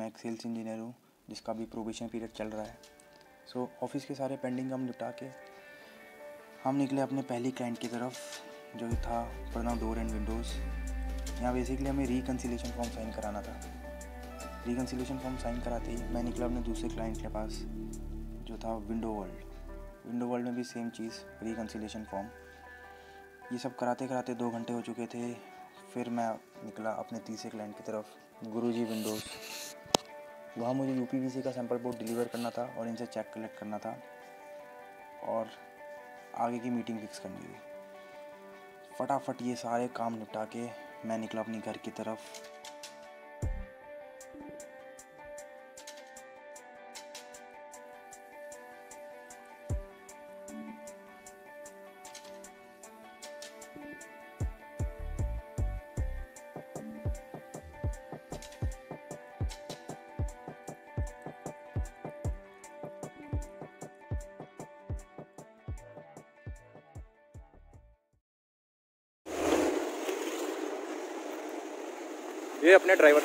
एक sales engineer हूँ जिसका भी प्रोबेशन पीरियड चल रहा है। सो ऑफिस के सारे पेंडिंग काम निपटा के हम निकले अपने पहली क्लाइंट की तरफ, जो था प्रणव डोर एंड विंडोज़। यहाँ बेसिकली हमें रिकन्सिलेशन फॉर्म साइन कराना था। रिकन्सिलेशन फॉर्म साइन कराते ही मैं निकला अपने दूसरे क्लाइंट के पास, जो था विंडो वर्ल्ड। विंडो वर्ल्ड में भी सेम चीज़, रिकन्सिलेशन फॉर्म। ये सब कराते कराते 2 घंटे हो चुके थे। फिर मैं निकला अपने तीसरे क्लाइंट की तरफ, गुरुजी विंडोज़। वहाँ मुझे यूपीवीसी का सैम्पल बोर्ड डिलीवर करना था और इनसे चेक कलेक्ट करना था और आगे की मीटिंग फिक्स करनी थी। फटाफट ये सारे काम निपटा के मैं निकला अपने घर की तरफ। ये अपने ड्राइवर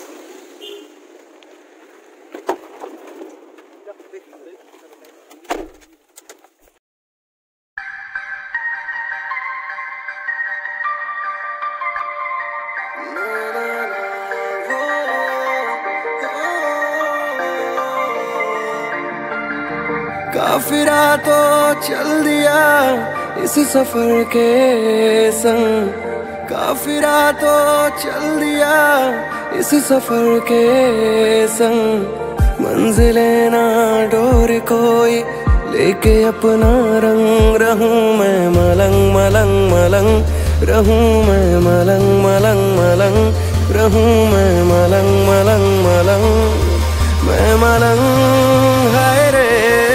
काफिरा तो चल दिया इस सफर के संग, काफिरा तो चल दिया इस सफर के संग। मंजिलें ना डोर कोई लेके अपना रंग, रहूं मैं मलंग मलंग मलंग, रहूं मैं मलंग मलंग मलंग, रहूं मैं मलंग मलंग मलंग, मैं मलंग है रे।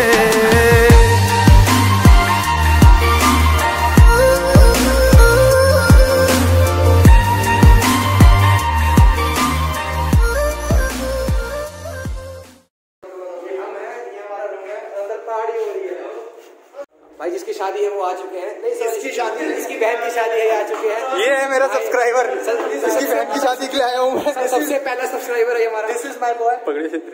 भाई जिसकी शादी है वो आ चुके हैं। नहीं सर, इसकी शादी, इसकी बहन की शादी है, आ चुके हैं। ये है मेरा सब्सक्राइबर, इसकी बहन की शादी के लिए आया हूँ मैं। सबसे पहला सब्सक्राइबर है हमारा। This is my boy. पगड़ी से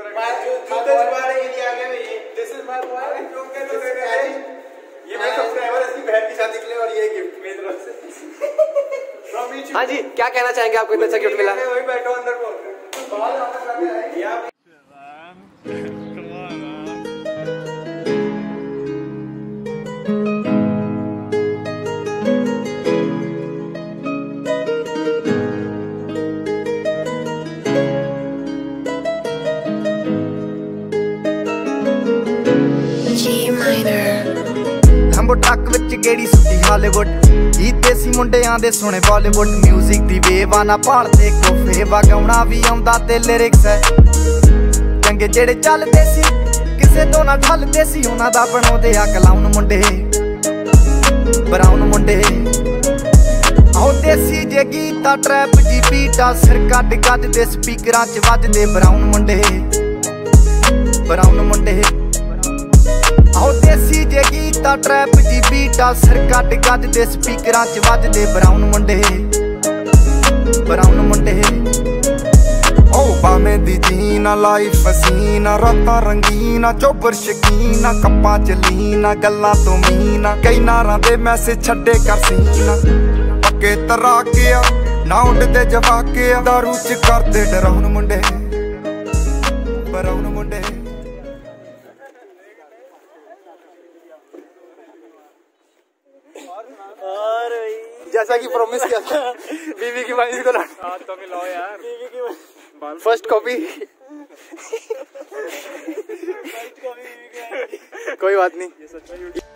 ये मेरा सब्सक्राइबर, इसकी बहन की शादी के लिए, और ये गिफ्ट मेरी तरफ से। हाँ जी, क्या कहना चाहेंगे? आपको इतना अच्छा गिफ्ट मिला? वही बैठो अंदर को। ਲੰਬੋ ਟਰੱਕ ਵਿੱਚ ਗੇੜੀ ਸੁੱਟੀ ਹਾਲੀਵੁੱਡ, ਗੀਤ ਦੇਸੀ ਮੁੰਡਿਆਂ ਦੇ ਸੁਣੇ ਬਾਲੀਵੁੱਡ। ਮਿਊਜ਼ਿਕ ਦੀ ਵੇਵ ਆ ਨਾ ਭਾਲਦੇ ਕੋਫੇ, ਵਗਾਉਣਾ ਵੀ ਆਉਂਦਾ ਤੇ ਲਿਰਿਕਸ ਹੈ ਚੰਗੇ ਜਿਹੜੇ ਚੱਲਦੇ ਸੀ, ਕਿਸੇ ਤੋਂ ਨਾ ਠੱਲਦੇ ਸੀ। ਉਹਨਾਂ ਦਾ ਬਣਾਉਂਦੇ ਆ ਕਲਾਉਨ ਮੁੰਡੇ, ਬਰਾਉਨ ਮੁੰਡੇ। ਆਉਂਦੇ ਸੀ ਜੇ ਗੀਤਾ ਟਰੈਪ ਜੀ ਬੀਟਾਂ, ਸਿਰ ਕੱਢ ਗੱਜਦੇ ਸਪੀਕਰਾਂ 'ਚ ਵੱਜਦੇ ਬਰਾਉਨ ਮੁੰਡੇ, ਬਰਾਉਨ ਮੁੰਡੇ। ਆਉਂਦੇ ਸੀ ਜੇ ਗੀਤਾ ਟਰੈਪ ਜੀ ਬੀਟਾਂ, ਸਿਰ ਕੱਢ ਗੱਜਦੇ ਸਪੀਕਰਾਂ 'ਚ ਵੱਜਦੇ ਬਰਾਉਨ ਮੁੰਡੇ, ਬਰਾਉਨ ਮੁੰਡੇ। ਉਹ ਬਾਵੇਂ ਦੀ ਜੀਨਾ ਲਾਈਫ ਹਸੀਨਾ, ਰਾਤਾਂ ਰੰਗੀਨਾ, ਚੋਬਰ ਸ਼ਕੀਨਾ, ਕੱਪਾਂ ਚ ਲੀਨਾ, ਗੱਲਾਂ ਤੋਂ ਮੀਨਾ, ਕਈ ਨਾਰਾਂ ਦੇ ਮੈਸੇਜ ਛੱਡੇ ਕਰ ਸੀਨਾ। ਪੱਕੇ ਤਰਾਕਿਆ ਨਾ ਉੱਡਦੇ ਜਵਾਕਿਆ, ਦਾਰੂ ਚ ਕਰਦੇ ਡਰਾਉਣ ਮੁੰਡੇ, ਬਰਾਉਨ ਮੁੰਡੇ। जैसा कि प्रॉमिस किया था बीवी की वाइफ को तो मिलाओ यार, बीवी की फर्स्ट कॉपी। कोई बात नहीं।